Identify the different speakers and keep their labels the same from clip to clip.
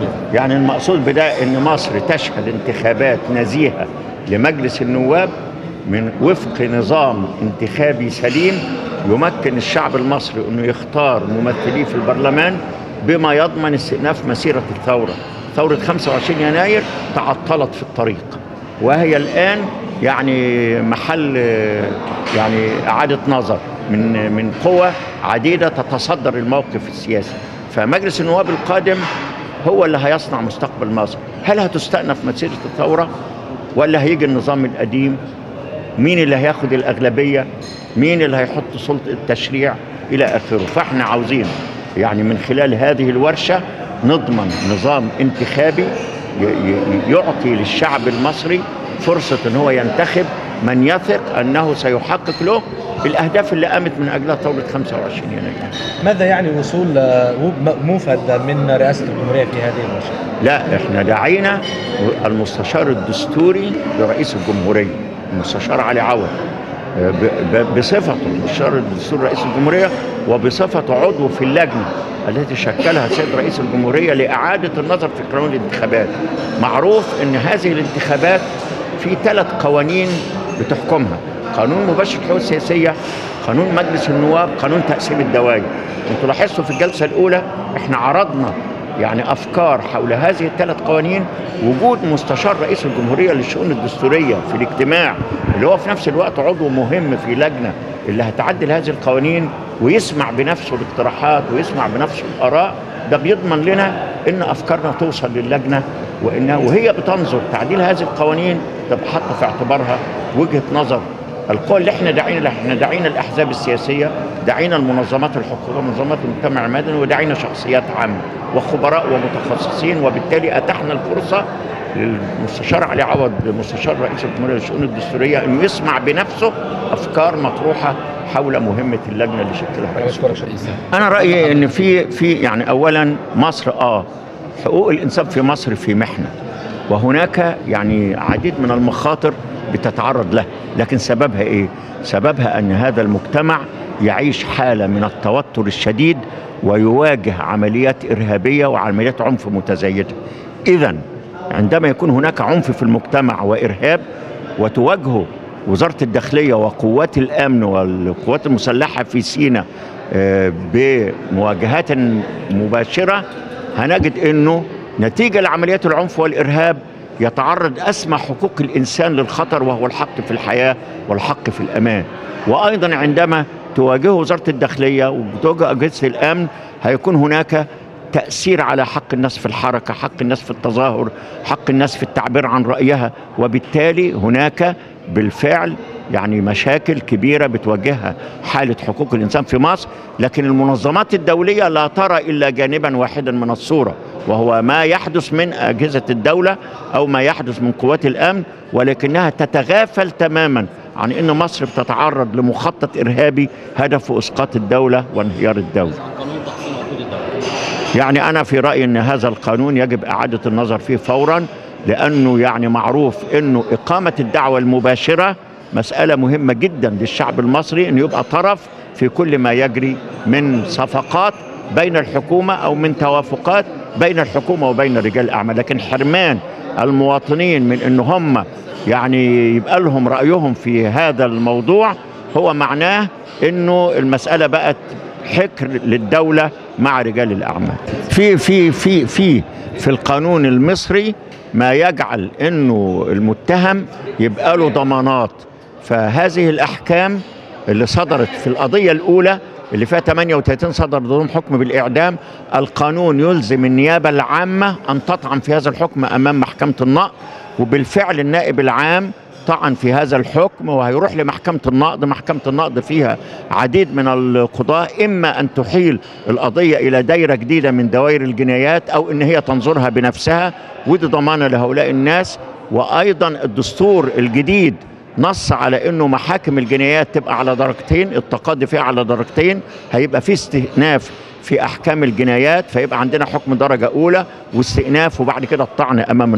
Speaker 1: يعني المقصود بده ان مصر تشهد انتخابات نزيهة لمجلس النواب من وفق نظام انتخابي سليم يمكن الشعب المصري انه يختار ممثليه في البرلمان بما يضمن استئناف مسيرة الثورة. ثورة 25 يناير تعطلت في الطريق وهي الآن يعني محل يعني إعادة نظر من قوى عديدة تتصدر الموقف السياسي. فمجلس النواب القادم هو اللي هيصنع مستقبل مصر. هل هتستأنف مسيرة الثورة ولا هيجي النظام القديم؟ مين اللي هياخد الأغلبية؟ مين اللي هيحط سلطة التشريع إلى آخره؟ فاحنا عاوزين يعني من خلال هذه الورشة نضمن نظام انتخابي يعطي للشعب المصري فرصة ان هو ينتخب من يثق انه سيحقق له الاهداف اللي قامت من اجلها ثورة 25 يناير.
Speaker 2: ماذا يعني وصول موفد من رئاسة الجمهورية في هذه الورشة؟
Speaker 1: لا، احنا دعينا المستشار الدستوري لرئيس الجمهورية المستشار علي عوض بصفته مستشار الدستوري رئيس الجمهورية وبصفته عضو في اللجنة التي شكلها السيد رئيس الجمهورية لإعادة النظر في قانون الانتخابات. معروف أن هذه الانتخابات في 3 قوانين بتحكمها: قانون مباشر الحقوق السياسية، قانون مجلس النواب، قانون تقسيم الدوائر. انتوا لاحظتوا في الجلسة الأولى احنا عرضنا يعني أفكار حول هذه ال3 قوانين. وجود مستشار رئيس الجمهورية للشؤون الدستورية في الاجتماع اللي هو في نفس الوقت عضو مهم في لجنة اللي هتعدل هذه القوانين ويسمع بنفسه الاقتراحات ويسمع بنفسه الآراء، ده بيضمن لنا ان افكارنا توصل للجنة وهي بتنظر تعديل هذه القوانين تبقى حاطه في اعتبارها وجهة نظر القوى اللي احنا دعينا الاحزاب السياسية، دعينا المنظمات الحقوقية، منظمات المجتمع المدني، ودعينا شخصيات عامة وخبراء ومتخصصين. وبالتالي اتحنا الفرصة للمستشار علي عوض مستشار رئيس الجمهورية للشؤون الدستورية انه يسمع بنفسه افكار مطروحة حول مهمة اللجنة اللي شكلها رئيس الجمهورية. أنا رأيي إن في يعني أولاً مصر حقوق الإنسان في مصر في محنة، وهناك يعني عديد من المخاطر بتتعرض له، لكن سببها إيه؟ سببها أن هذا المجتمع يعيش حالة من التوتر الشديد ويواجه عمليات إرهابية وعمليات عنف متزايدة. إذن عندما يكون هناك عنف في المجتمع وإرهاب وتواجهه وزارة الداخلية وقوات الأمن والقوات المسلحة في سيناء بمواجهات مباشرة، هنجد أنه نتيجة لعمليات العنف والإرهاب يتعرض أسمى حقوق الإنسان للخطر، وهو الحق في الحياة والحق في الأمان. وأيضا عندما تواجهه وزارة الداخلية وتواجه أجهزة الأمن هيكون هناك تأثير على حق الناس في الحركة، حق الناس في التظاهر، حق الناس في التعبير عن رأيها. وبالتالي هناك بالفعل يعني مشاكل كبيرة بتواجهها حالة حقوق الإنسان في مصر. لكن المنظمات الدولية لا ترى إلا جانبا واحدا من الصورة، وهو ما يحدث من أجهزة الدولة أو ما يحدث من قوات الأمن، ولكنها تتغافل تماما عن أن مصر بتتعرض لمخطط إرهابي هدفه إسقاط الدولة وانهيار الدولة. يعني أنا في رأيي أن هذا القانون يجب إعادة النظر فيه فورا، لأنه يعني معروف أنه إقامة الدعوة المباشرة مسألة مهمة جدا للشعب المصري، أنه يبقى طرف في كل ما يجري من صفقات بين الحكومة أو من توافقات بين الحكومة وبين رجال الأعمال. لكن حرمان المواطنين من أن هم يعني يبقى لهم رأيهم في هذا الموضوع هو معناه أنه المسألة بقت حكر للدولة مع رجال الأعمال. في القانون المصري ما يجعل أنه المتهم يبقى له ضمانات. فهذه الأحكام اللي صدرت في القضية الأولى اللي فيها 38 صدر ضدهم حكم بالإعدام، القانون يلزم النيابة العامة أن تطعن في هذا الحكم أمام محكمة النقض، وبالفعل النائب العام طعن في هذا الحكم وهيروح لمحكمة النقض. محكمة النقض فيها عديد من القضاة، إما أن تحيل القضية إلى دائرة جديدة من دوائر الجنايات أو إن هي تنظرها بنفسها، ودي ضمانة لهؤلاء الناس. وأيضا الدستور الجديد نص على أنه محاكم الجنايات تبقى على درجتين، التقاضي فيها على درجتين، هيبقى في استئناف في أحكام الجنايات، فيبقى عندنا حكم درجة أولى واستئناف وبعد كده الطعن أمام النقض.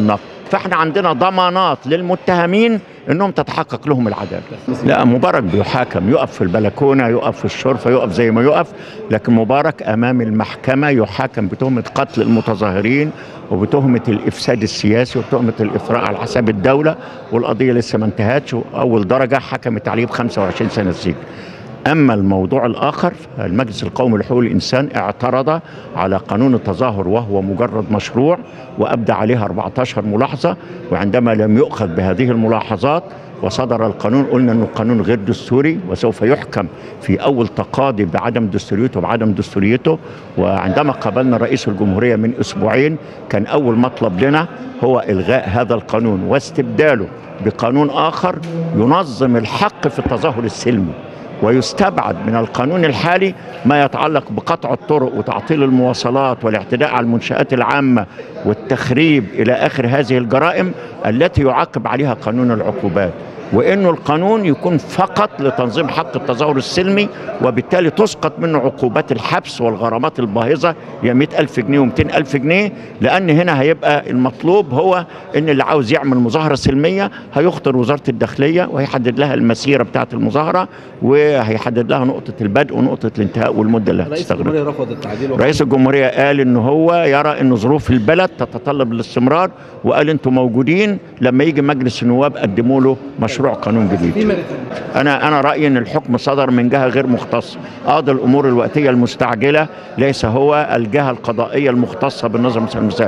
Speaker 1: فاحنا عندنا ضمانات للمتهمين انهم تتحقق لهم العداله. لا، مبارك بيحاكم، يقف في البلكونه، يقف في الشرفه، يقف زي ما يقف، لكن مبارك امام المحكمه يحاكم بتهمه قتل المتظاهرين وبتهمه الافساد السياسي وبتهمه الاثراء على حساب الدوله، والقضيه لسه ما انتهتش، واول درجه حكمت عليه ب 25 سنه سجن. أما الموضوع الآخر، المجلس القومي لحقوق الإنسان اعترض على قانون التظاهر وهو مجرد مشروع، وأبدى عليها 14 ملاحظة، وعندما لم يؤخذ بهذه الملاحظات وصدر القانون قلنا أنه قانون غير دستوري وسوف يحكم في أول تقاضي بعدم دستوريته. وعندما قابلنا رئيس الجمهورية من أسبوعين كان أول مطلب لنا هو إلغاء هذا القانون واستبداله بقانون آخر ينظم الحق في التظاهر السلمي، ويستبعد من القانون الحالي ما يتعلق بقطع الطرق وتعطيل المواصلات والاعتداء على المنشآت العامة والتخريب إلى آخر هذه الجرائم التي يعاقب عليها قانون العقوبات، وإنه القانون يكون فقط لتنظيم حق التظاهر السلمي، وبالتالي تسقط منه عقوبات الحبس والغرامات الباهظة هي 100,000 جنيه و200,000 جنيه، لأن هنا هيبقى المطلوب هو إن اللي عاوز يعمل مظاهرة سلمية هيخطر وزارة الداخلية وهيحدد لها المسيرة بتاعة المظاهرة، وهيحدد لها نقطة البدء ونقطة الانتهاء والمدة اللي هتستغرق.
Speaker 2: رئيس الجمهورية رفض التعديل.
Speaker 1: رئيس الجمهورية قال إن هو يرى إن ظروف البلد تتطلب الاستمرار، وقال أنتم موجودين لما يجي مجلس النواب قدموا له مشروع قانون جديد. أنا رأيي إن الحكم صدر من جهة غير مختصة. قاضي الأمور الوقتية المستعجلة ليس هو الجهة القضائية المختصة بالنظام المسائل.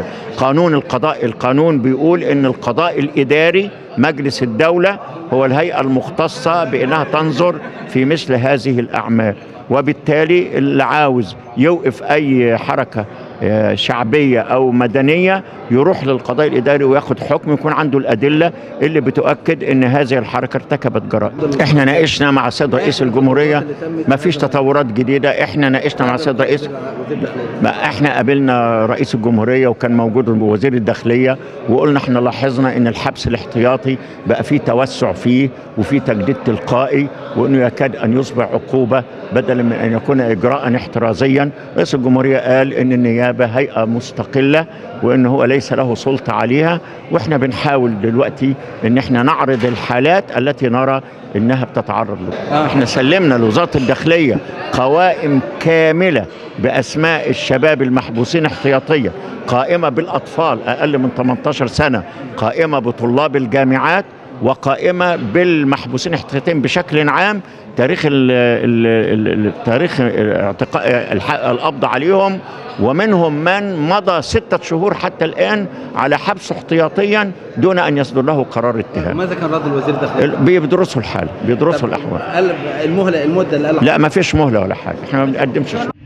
Speaker 1: القانون بيقول إن القضاء الإداري مجلس الدولة هو الهيئة المختصة بأنها تنظر في مثل هذه الأعمال، وبالتالي اللي عاوز يوقف أي حركة شعبية أو مدنية يروح للقضاء الإداري وياخد حكم يكون عنده الأدلة اللي بتؤكد أن هذه الحركة ارتكبت جرائم. احنا ناقشنا مع السيد رئيس الجمهورية، ما فيش تطورات جديدة. احنا ناقشنا مع السيد رئيس، احنا قابلنا رئيس الجمهورية وكان موجود وزير الداخلية، وقلنا احنا لاحظنا ان الحبس الاحتياطي بقى فيه توسع فيه وفيه تجديد تلقائي، وانه يكاد ان يصبح عقوبة بدلا من ان يكون اجراء احترازيا. رئيس الجمهورية قال ان النيابة هيئة مستقلة وان هو ليس له سلطة عليها، واحنا بنحاول دلوقتي ان احنا نعرض الحالات التي نرى انها بتتعرض له. احنا سلمنا لوزارة الداخلية قوائم كاملة باسماء الشباب المحبوسين احتياطيا، قائمة بالاطفال اقل من 18 سنة، قائمة بطلاب الجامعات، وقائمة بالمحبوسين احتياطيا بشكل عام، تاريخ القبض عليهم، ومنهم من مضى 6 شهور حتى الآن على حبس احتياطيا دون أن يصدر له قرار اتهام.
Speaker 2: ماذا كان رد الوزير الداخلية؟
Speaker 1: بيدرسوا الحال، بيدرسوا الأحوال.
Speaker 2: المدة اللي قالها؟
Speaker 1: لا، ما فيش مهلة ولا حاجة، احنا ما بنقدمش.